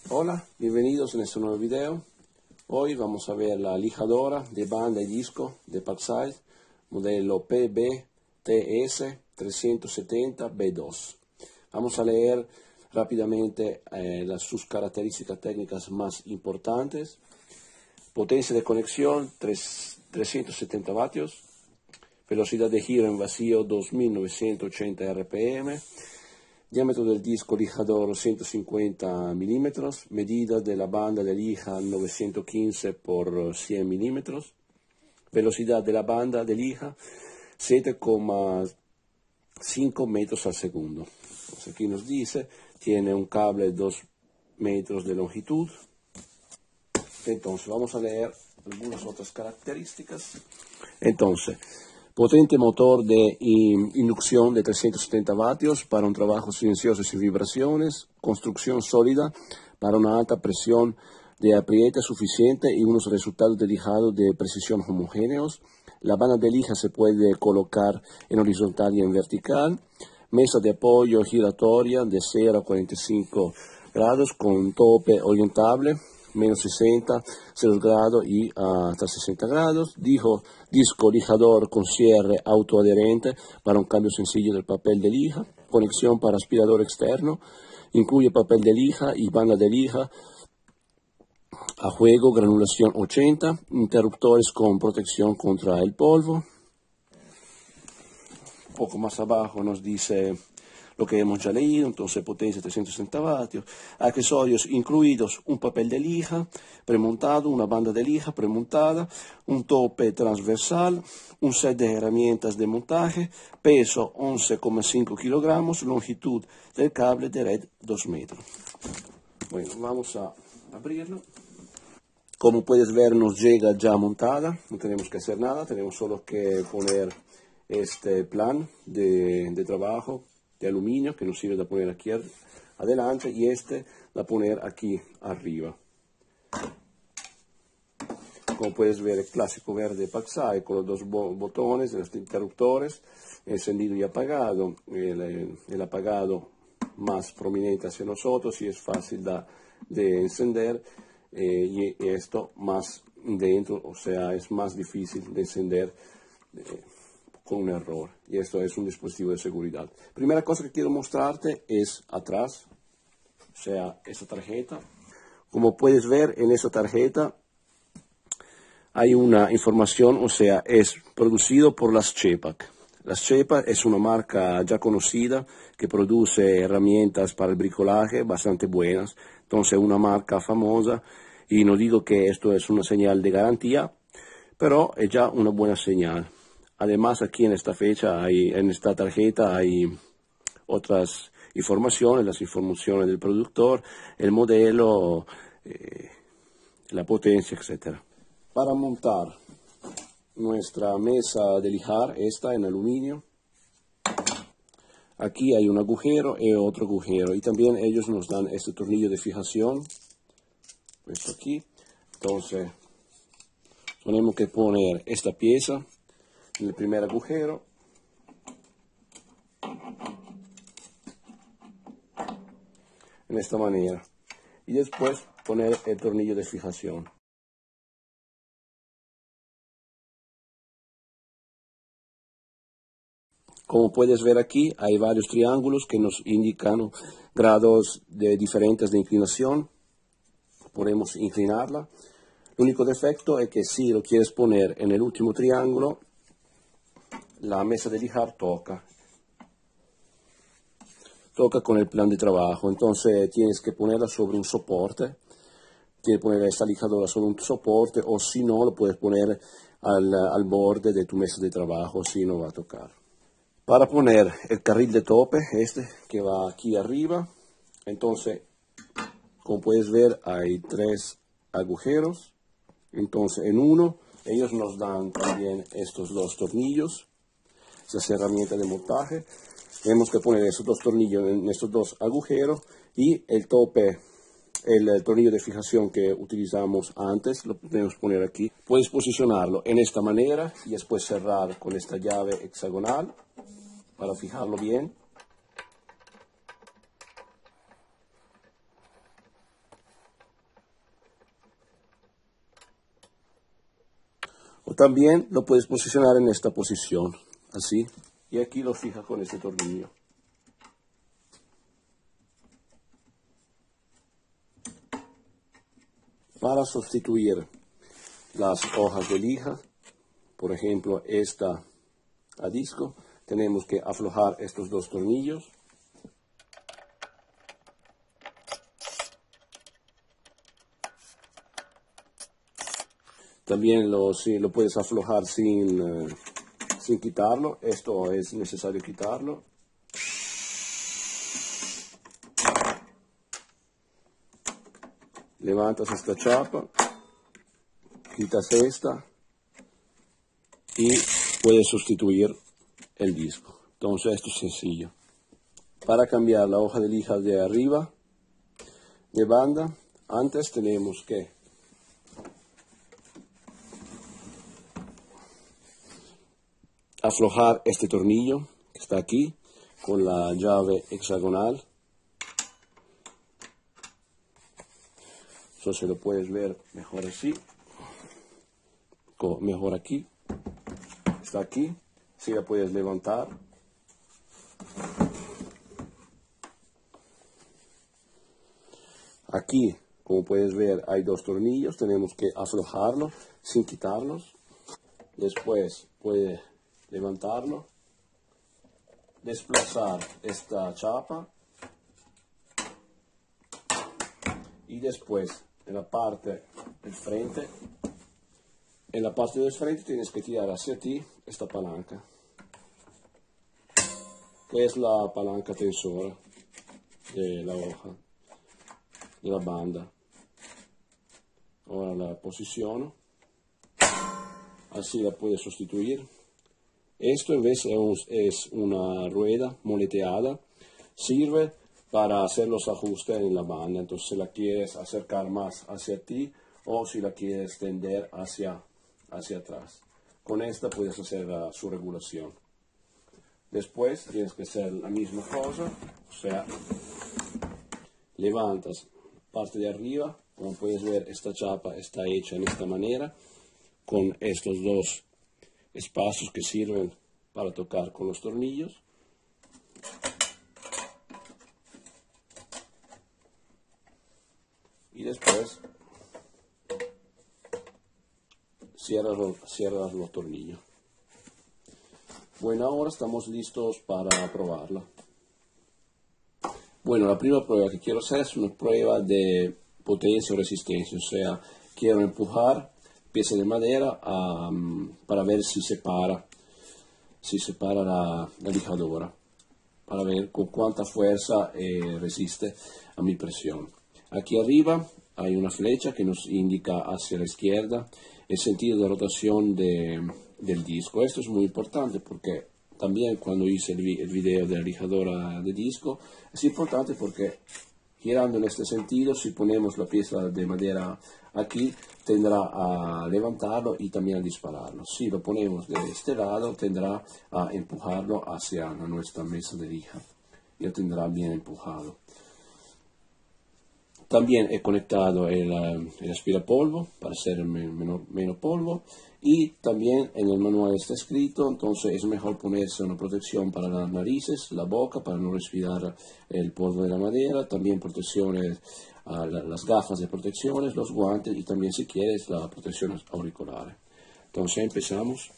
Hola, bienvenidos en este nuevo video. Hoy vamos a ver la lijadora de banda y disco de Parkside, modelo PBTS 370B2. Vamos a leer rápidamente sus características técnicas más importantes. Potencia de conexión 370 vatios, velocidad de giro en vacío 2980 RPM, diámetro del disco lijador 150 milímetros, medida de la banda de lija 915 por 100 milímetros, velocidad de la banda de lija 7,5 metros al segundo. Entonces, aquí nos dice, tiene un cable de 2 metros de longitud. Entonces vamos a leer algunas otras características. Entonces, potente motor de inducción de 370 vatios para un trabajo silencioso y sin vibraciones. Construcción sólida para una alta presión de apriete suficiente y unos resultados de lijado de precisión homogéneos. La banda de lija se puede colocar en horizontal y en vertical. Mesa de apoyo giratoria de 0 a 45 grados con tope orientable, menos 60, 0 grados y hasta 60 grados. Disco lijador con cierre autoadherente para un cambio sencillo del papel de lija. Conexión para aspirador externo. Incluye papel de lija y banda de lija a juego, granulación 80. Interruptores con protección contra el polvo. Un poco más abajo nos dice lo que hemos ya leído, entonces potencia 360 vatios, accesorios incluidos un papel de lija premontado, una banda de lija premontada, un tope transversal, un set de herramientas de montaje, peso 11,5 kilogramos, longitud del cable de red 2 metros. Bueno, vamos a abrirlo. Como puedes ver, nos llega ya montada, no tenemos que hacer nada, tenemos solo que poner este plan de trabajo de aluminio que nos sirve de poner aquí adelante y la poner aquí arriba. Como puedes ver, el clásico verde Parkside con los dos botones, los interruptores, encendido y apagado, el apagado más prominente hacia nosotros y es fácil de encender, y esto más dentro, o sea, es más difícil de encender con un error, y esto es un dispositivo de seguridad. Primera cosa que quiero mostrarte es atrás, o sea, esa tarjeta. Como puedes ver, en esa tarjeta hay una información, o sea, es producido por las Chepak. Las Chepak es una marca ya conocida que produce herramientas para el bricolaje bastante buenas, entonces una marca famosa, y no digo que esto es una señal de garantía, pero es ya una buena señal. Además, aquí en esta en esta tarjeta hay otras informaciones, las informaciones del productor, el modelo, la potencia, etc. Para montar nuestra mesa de lijar, esta en aluminio, aquí hay un agujero y otro agujero, y también ellos nos dan este tornillo de fijación, esto aquí. Entonces, tenemos que poner esta pieza en el primer agujero, en esta manera, y después poner el tornillo de fijación. Como puedes ver aquí, hay varios triángulos que nos indican grados diferentes de inclinación. Podemos inclinarla. El único defecto es que si lo quieres poner en el último triángulo, la mesa de lijar toca con el plan de trabajo, entonces tienes que ponerla sobre un soporte, tienes que poner esta lijadora sobre un soporte, o si no, lo puedes poner al borde de tu mesa de trabajo, si no va a tocar. Para poner el carril de tope, que va aquí arriba, entonces, como puedes ver, hay 3 agujeros, entonces en uno, ellos nos dan también estos 2 tornillos, esas herramientas de montaje. Tenemos que poner esos 2 tornillos en estos 2 agujeros, y el tope, el tornillo de fijación que utilizamos antes, lo podemos poner aquí. Puedes posicionarlo en esta manera y después cerrar con esta llave hexagonal para fijarlo bien. O también lo puedes posicionar en esta posición, así, y aquí lo fijas con este tornillo. Para sustituir las hojas de lija, por ejemplo esta a disco, tenemos que aflojar estos dos tornillos. También lo puedes aflojar sin quitarlo, esto es necesario quitarlo. Levantas esta chapa, quitas esta y puedes sustituir el disco. Entonces esto es sencillo. Para cambiar la hoja de lija de arriba de banda, antes tenemos que aflojar este tornillo que está aquí con la llave hexagonal. Eso se lo puedes ver mejor así, mejor aquí, está aquí, si la puedes levantar. Aquí, como puedes ver, hay dos tornillos, tenemos que aflojarlo sin quitarlos. Después puedes levantarlo, desplazar esta chapa y después en la parte del frente, tienes que tirar hacia ti esta palanca, que es la palanca tensora de la hoja, de la banda. Ahora la posiciono, así la puedes sustituir. Esto en vez es una rueda moleteada, sirve para hacer los ajustes en la banda. Entonces si la quieres acercar más hacia ti o si la quieres tender hacia atrás. Con esta puedes hacer su regulación. Después tienes que hacer la misma cosa, o sea, levantas parte de arriba. Como puedes ver, esta chapa está hecha en esta manera, con estos dos espacios que sirven para tocar con los tornillos. Y después cierras los tornillos. Bueno, ahora estamos listos para probarla. Bueno, la primera prueba que quiero hacer es una prueba de potencia o resistencia, o sea, quiero empujar piezas de madera para ver si separa la lijadora, para ver con cuánta fuerza resiste a mi presión. Aquí arriba hay una flecha que nos indica hacia la izquierda el sentido de rotación del disco. Esto es muy importante porque también cuando hice el video de la lijadora de disco, es importante porque girando en este sentido, si ponemos la pieza de madera aquí, tendrá a levantarlo y también a dispararlo. Si lo ponemos de este lado, tendrá a empujarlo hacia nuestra mesa de lija. Ya tendrá bien empujado. También he conectado el aspirapolvo para hacer menos polvo, y también en el manual está escrito, entonces es mejor ponerse una protección para las narices, la boca, para no respirar el polvo de la madera, también protecciones, las gafas de protecciones, los guantes y también si quieres la protección auricular. Entonces empezamos.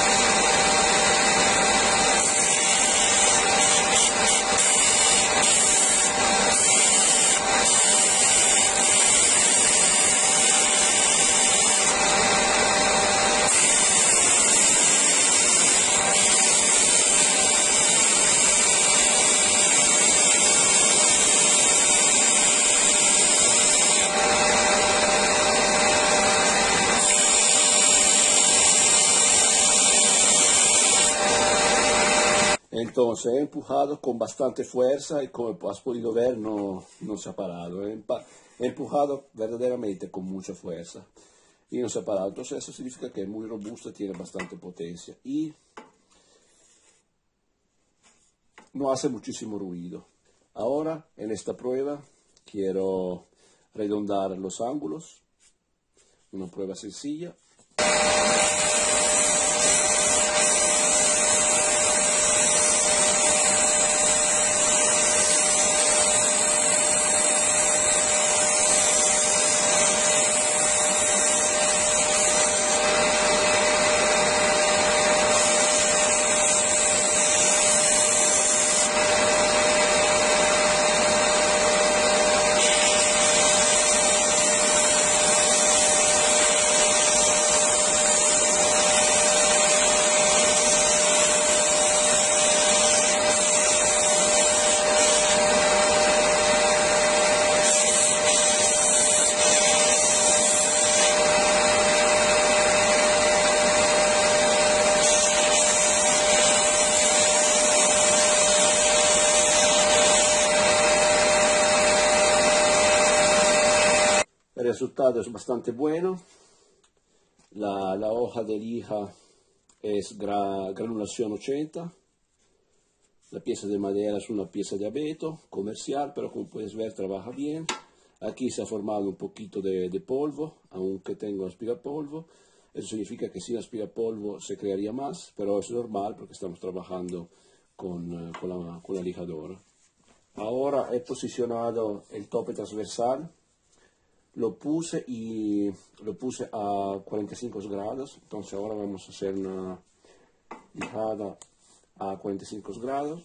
Entonces he empujado con bastante fuerza y como has podido ver no se ha parado. He empujado verdaderamente con mucha fuerza y no se ha parado. Entonces eso significa que es muy robusta, tiene bastante potencia y no hace muchísimo ruido. Ahora en esta prueba quiero redondar los ángulos, una prueba sencilla. El resultado es bastante bueno. La hoja de lija es granulación 80. La pieza de madera es una pieza de abeto comercial, pero como puedes ver trabaja bien. Aquí se ha formado un poquito de polvo, aunque tengo aspirapolvo. Eso significa que sin aspirapolvo se crearía más, pero es normal porque estamos trabajando con la lijadora. Ahora he posicionado el tope transversal. Lo puse a 45 grados, entonces ahora vamos a hacer una lijada a 45 grados.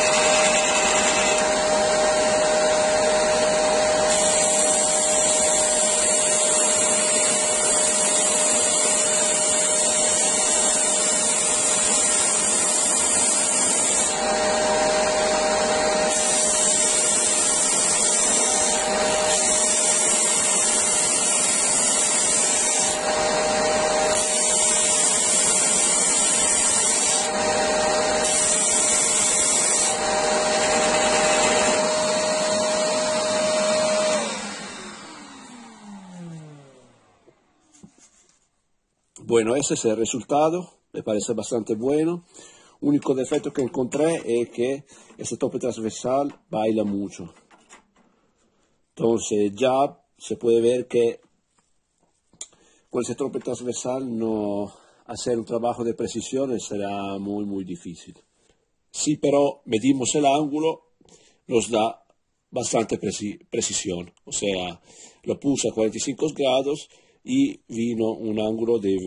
Bueno, ese es el resultado, me parece bastante bueno. Único defecto que encontré es que este tope transversal baila mucho. Entonces ya se puede ver que con ese tope transversal no hacer un trabajo de precisión será muy difícil. Si pero medimos el ángulo, nos da bastante precisión. O sea, lo puse a 45 grados y vino un ángulo de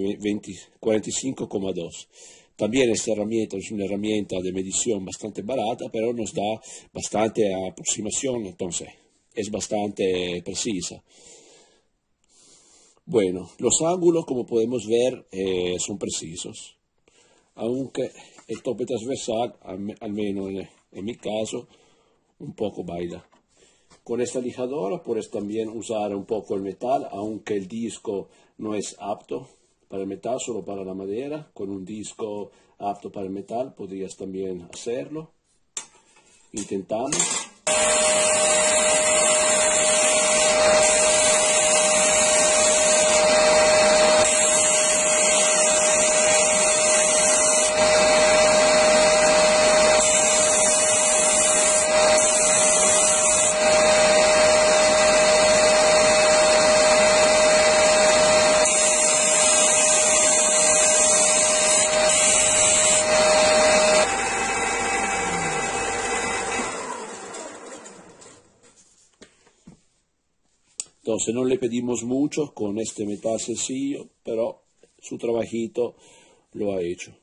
45,2. También esta herramienta es una herramienta de medición bastante barata, pero nos da bastante aproximación, entonces es bastante precisa. Bueno, los ángulos, como podemos ver, son precisos, aunque el tope transversal, al menos en mi caso, un poco baila. Con esta lijadora puedes también usar un poco el metal, aunque el disco no es apto para el metal, solo para la madera. Con un disco apto para el metal podrías también hacerlo. Intentamos. Entonces no le pedimos mucho con este metal sencillo, pero su trabajito lo ha hecho.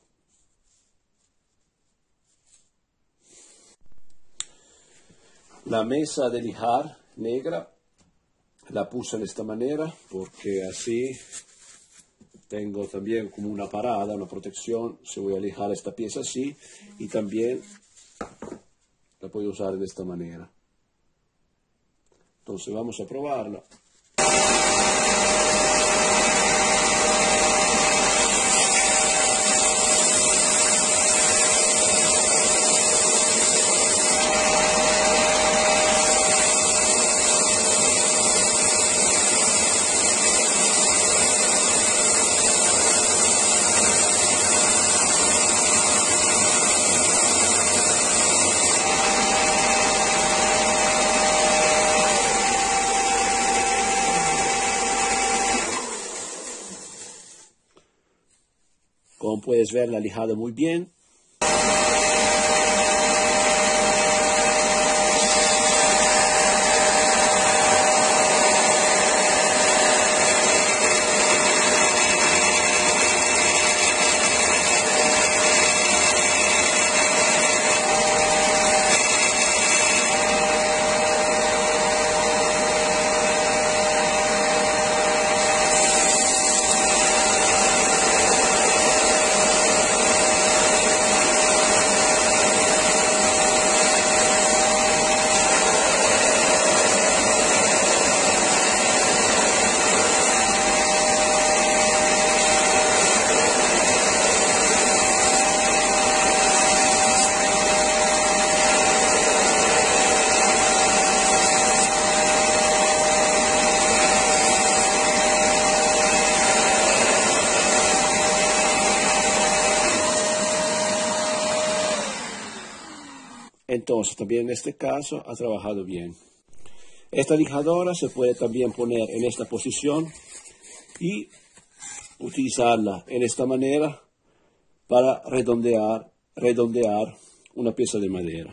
La mesa de lijar negra la puse de esta manera porque así tengo también como una parada, una protección, si voy a lijar esta pieza así, y también la puedo usar de esta manera. Entonces vamos a probarla. Como puedes ver, la ha lijado muy bien. Entonces, también en este caso ha trabajado bien. Esta lijadora se puede también poner en esta posición y utilizarla en esta manera para redondear una pieza de madera.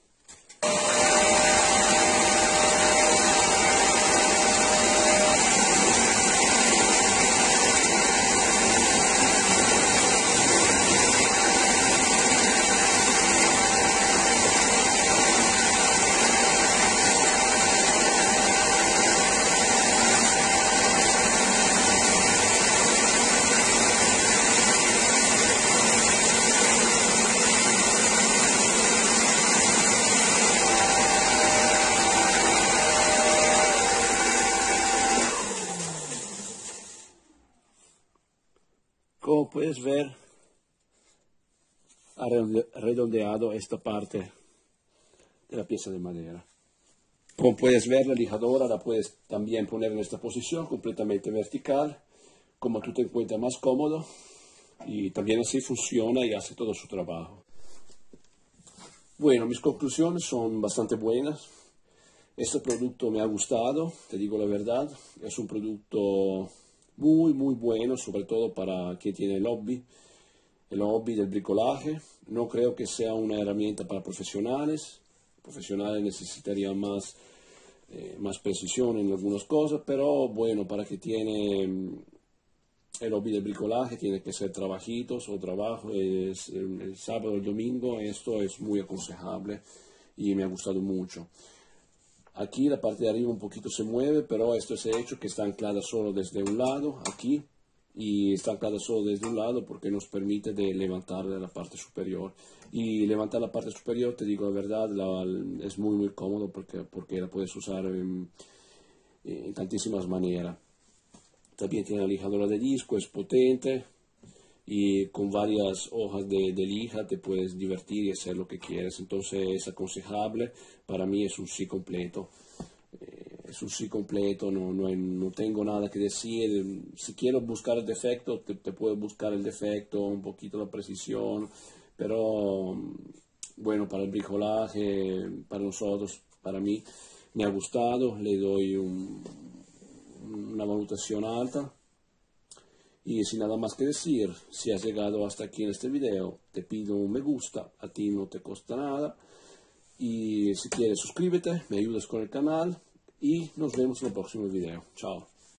Como puedes ver, ha redondeado esta parte de la pieza de madera. Como puedes ver, la lijadora la puedes también poner en esta posición completamente vertical, como tú te encuentras más cómodo, y también así funciona y hace todo su trabajo. Bueno, mis conclusiones son bastante buenas. Este producto me ha gustado, te digo la verdad. Es un producto muy bueno, sobre todo para quien tiene el hobby del bricolaje. No creo que sea una herramienta para profesionales. Profesionales necesitarían más precisión en algunas cosas, pero bueno, para que tiene el hobby del bricolaje, tiene que ser trabajitos o trabajo, el sábado o el domingo. Esto es muy aconsejable y me ha gustado mucho. Aquí la parte de arriba un poquito se mueve, pero esto es hecho que está anclada solo desde un lado, aquí, y está anclada solo desde un lado porque nos permite de levantar la parte superior. Y levantar la parte superior, te digo la verdad, es muy cómodo porque la puedes usar en tantísimas maneras. También tiene la lijadora de disco, es potente y con varias hojas de lija te puedes divertir y hacer lo que quieres. Entonces es aconsejable. Para mí es un sí completo. Es un sí completo, no tengo nada que decir. Si quiero buscar el defecto, te puedo buscar el defecto, un poquito la precisión, pero bueno, para el bricolaje, para nosotros, para mí, me ha gustado, le doy una valutación alta. Y sin nada más que decir, si has llegado hasta aquí en este video, te pido un me gusta, a ti no te cuesta nada. Y si quieres suscríbete, me ayudas con el canal y nos vemos en el próximo video. Chao.